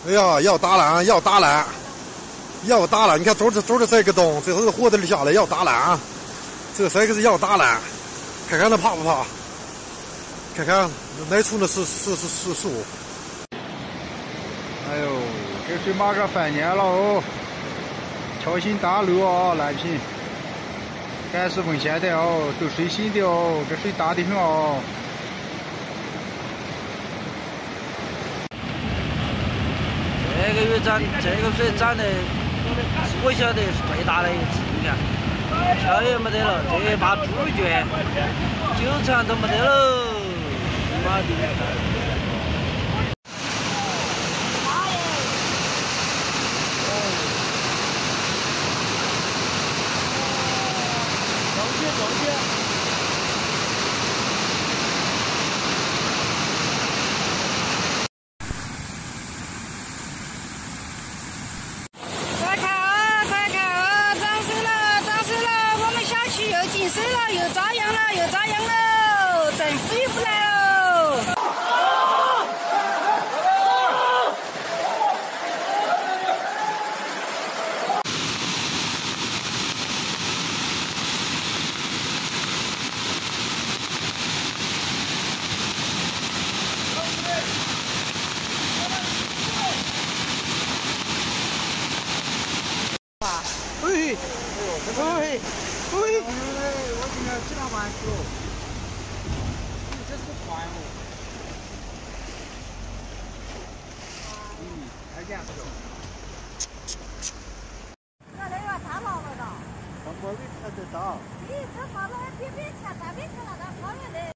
哎呀，要打烂，要打烂，要打烂！你看走着这个洞，这是活的下来要打烂，这三个是要打烂，看看它怕不怕？看看哪处的是树。 哎呦，这水马上翻年了哦！小心大路哦，蓝屏。赶时问现在哦，都水新的哦，这水大得很哦。 这个水涨得，我晓得是最大的一次。你看，桥也没得了，这把猪圈酒厂都没得了，妈的！ 水了，又遭殃了，又遭殃了，政府又不来了。我今天几两万头，这是个船哦。太严肃了。 那要大老了的。 上坡里才得到。 你这大老别钱，单别钱了，咱好远的。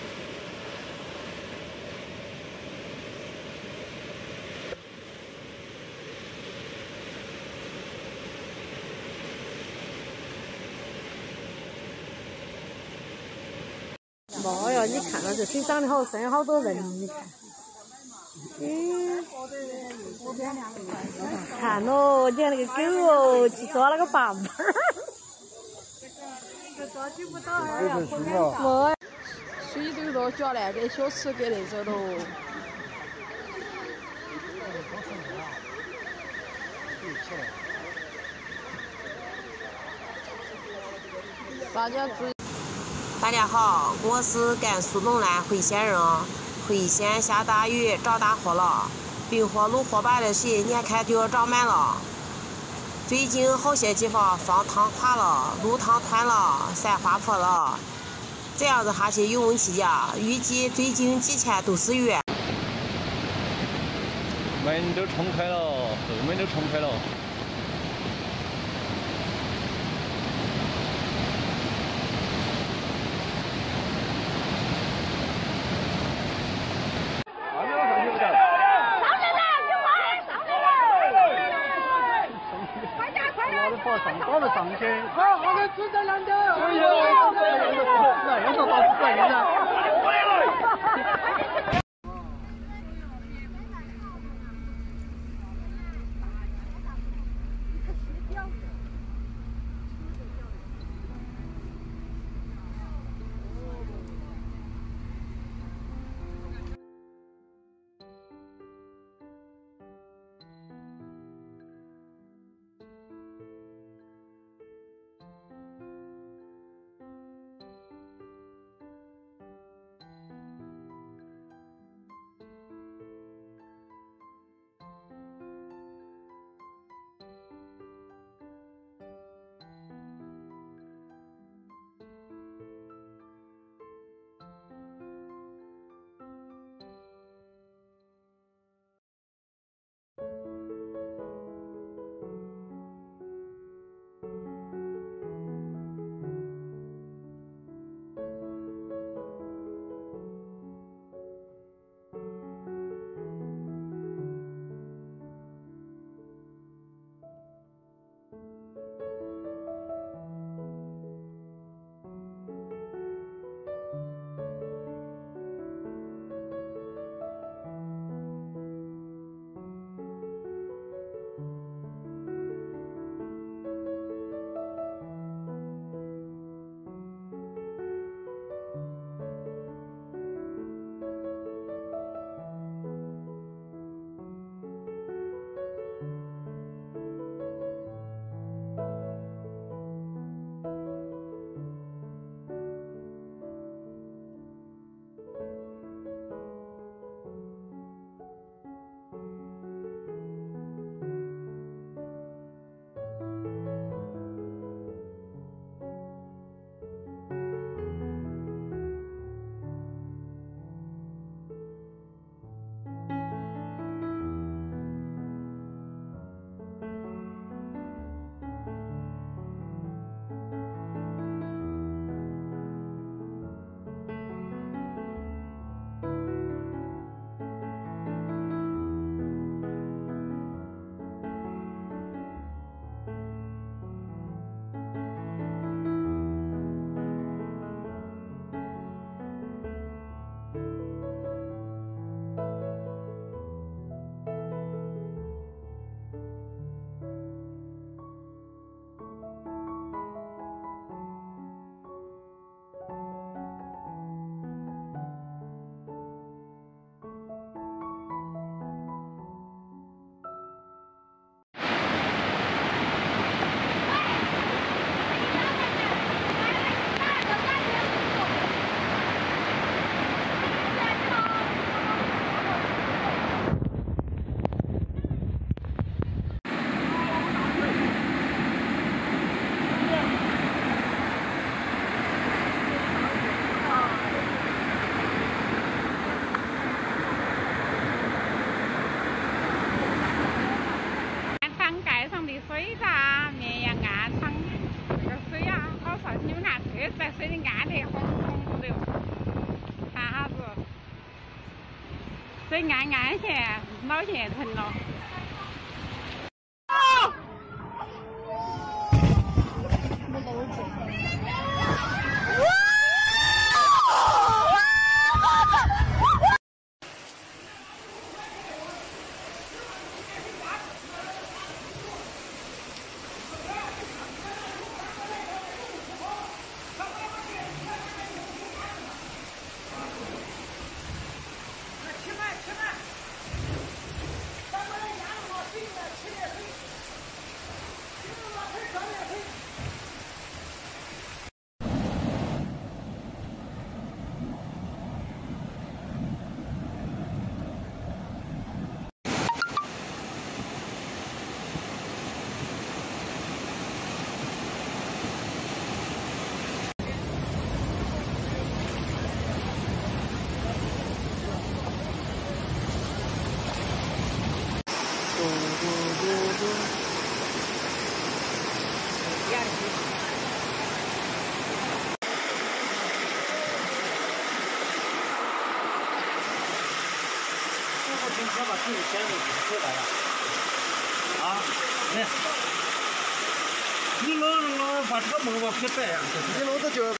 妈呀！你看到这水涨得好深，好多人，你看。看喽，你看那个狗哦，去抓那个棒棒儿。 抓举不到，还要碰两下。 水都落脚了，给小吃给那走喽。大家注意。 大家好，我是甘肃陇南惠县人。惠县下大雨，着大火了，冰火路火把的水眼看就要涨满了。最近好些地方方塘垮了，路塘断了，山滑坡了。这样子下去有问题呀，预计最近几天都是雨。 门都冲开了，后门都冲开了。 上了上去，好，我们组长两脚，哎呦，要说到此关键了。 水的暗得红红的哟，看哈子，水暗些，脑壳疼了。 车把自己先给推来了，啊，来，你老把车门往皮带呀，你老子就。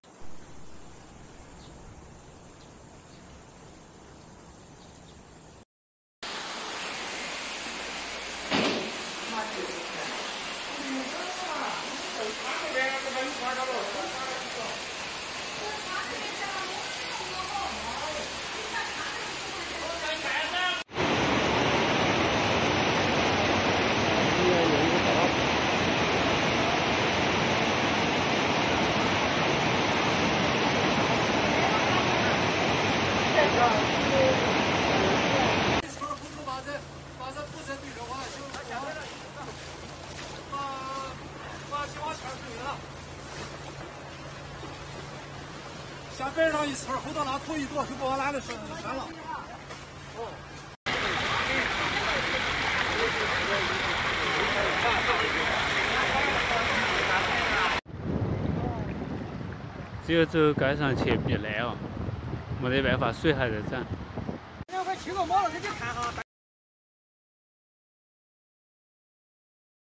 下边上一层，后头那土一躲就不往哪里伸了。 只有走街上去比较难哦，没得办法，水还在涨。 2块7个毛了，给你看哈。